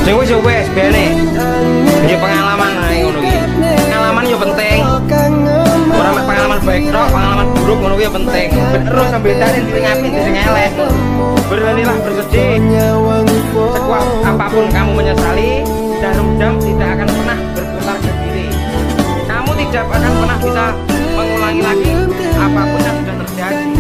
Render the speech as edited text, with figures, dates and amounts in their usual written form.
Ning wis yo wis bene. Ya pengalaman ae ngono iki. Pengalaman yo penting. Ora mek pengalaman baik tok, pengalaman buruk ngono kuwi penting. Terus sambil tani sing apik sing elek. Beranilah bersedih. Sekuat apapun kamu menyesali, jarum jam tidak akan pernah berputar ke kiri. Kamu tidak akan pernah bisa mengulangi lagi apapun yang sudah terjadi.